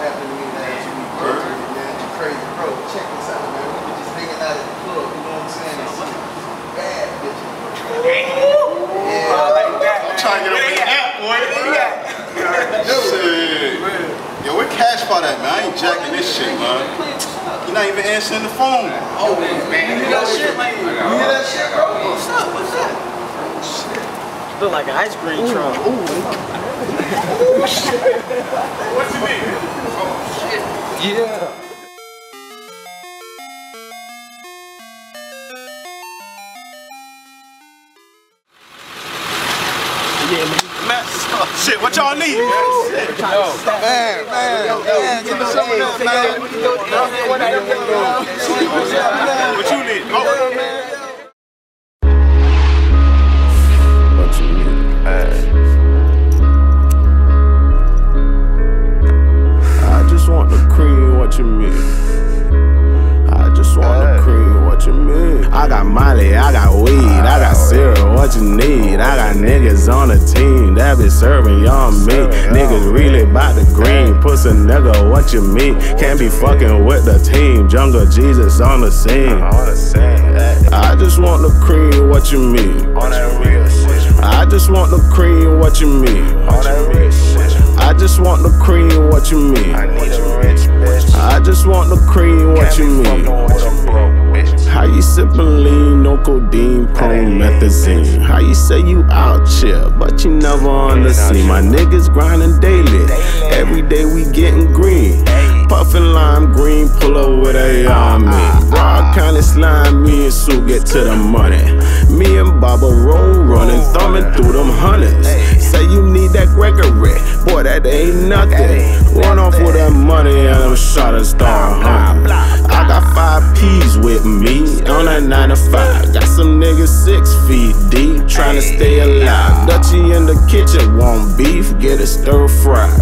happening to me last week. Man, you crazy, bro. Check this out, man. We were just hanging out at the club, you know what I'm saying? And some bad bitches. Yeah, like that. I'm trying to get over that, boy. Shit. Yo, where Cash Spot at, man? I ain't jacking this shit, man. You're not even answering the phone. Oh, man. You hear that shit, man? You hear that shit, bro? What's up? What's up? Shit. Look like an ice cream truck. Ooh, shit. What you mean? Oh, shit. Yeah. Yeah, man. Shit, what y'all need? Man, give me some of that, man. What you need? Go. What you need? I just want the cream, what you mean? I just want the cream, what you mean? I got Molly, I got weed, I got syrup, what you need? I got niggas on the team that be serving y'all me. Niggas really bout the green, pussy nigga, what you mean? Can't be fucking with the team, Jungle Jesus on the scene. I just want the cream, what you mean? I just want the cream, what you mean? I just want the cream, what you mean? I just want the cream, what you mean? How you sippin' lean, no codeine, promethazine? How you say you out here, but you never on the scene? My niggas grinding daily, every day we getting green. Puffin' lime green, pull up with a army. Broad County slime, me and Sue get to the money. Me and Baba roll running, thumbing through them hundreds. Say you need that Gregory, boy that ain't nothing. Run off with that money and I'm shot and start hunting. I got 5 P's with me on that 9 to 5. Got some niggas 6 feet deep, trying to stay alive. Dutchie in the kitchen, want beef, get it stir fried.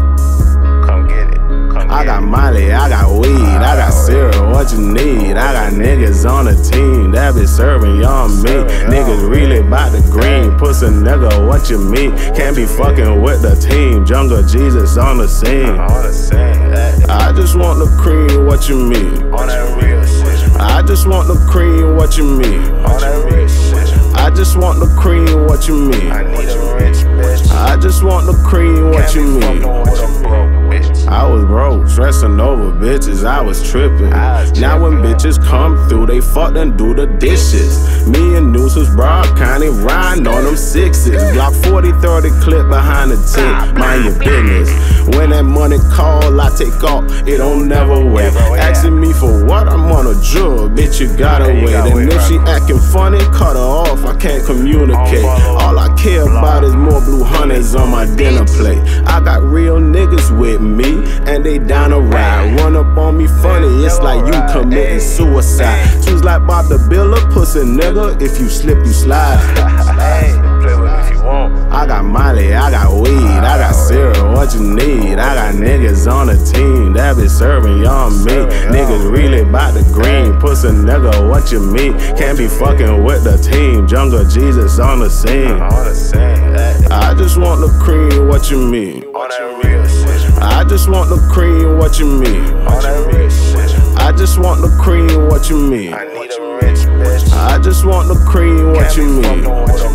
I got Molly, I got weed, I got syrup, what you need? I got niggas on the team that be serving y'all me. Niggas really bout the green, pussy nigga, what you mean? Can't be fucking with the team, Jungle Jesus on the scene. I just want the cream, what you mean? I just want the cream, what you mean? I just want the cream, what you mean? I just want the cream, what you mean? I was broke, stressing over bitches, I was tripping. Now when bitches come through, they fuck and do the dishes. Me and Noose was Broad County, riding on them 6s. Block 40-30 clip behind the tent, mind your business. When that money call, I take off, it don't never wait. Asking me for what, I'm on a drug, bitch, you gotta wait. And if she acting funny, cut her off, I can't communicate. All I care about is more blue honeys on my dinner plate. I got real niggas with me, and they down to ride. Run up on me funny, it's like you committing suicide. Choose like Bob the Builder, pussy nigga, if you slip, you slide. Play with me if you want. I got Molly, I got weed, I got syrup, what you need? I got niggas on the team that be serving y'all me. Niggas really bout the green, pussy nigga, what you mean? Can't be fucking with the team, Jungle Jesus on the scene. I just want the cream, what you mean? I just want the cream, what you mean? I just want the cream, what you mean? I just want the cream, what you mean?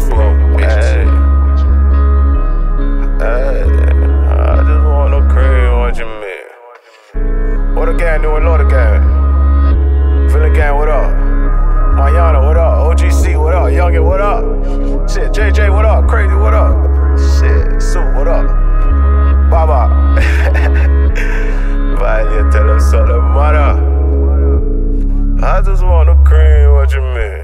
I just want the cream, what you mean? What a gang doing, Lord a gang. Feeling gang, what up? Mayana, what up? OGC, what up? Youngin, what up? Shit, JJ, what up? Crazy, what up? Shit, Soup, what up? Baba. Vaya, tell them something, mother. I just want the cream, what you mean?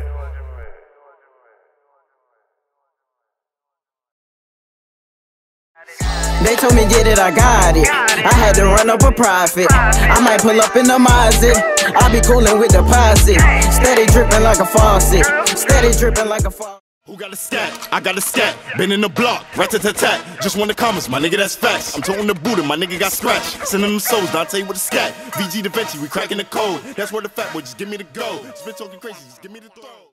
They told me get it, I got it. I had to run up a profit. I might pull up in the Mazda. I be coolin' with the posse. Steady drippin' like a faucet. Steady drippin' like a faucet. Who got a stat? I got a stat. Been in the block, rat-a-tat-tat. Just want the comments, my nigga, that's facts. I'm toting the Buddha, my nigga got scratched. Sending them souls, Dante with a scat. VG Da Vinci, we cracking the code. That's where the fat boy, just give me the go. Spit talking crazy, just give me the throw.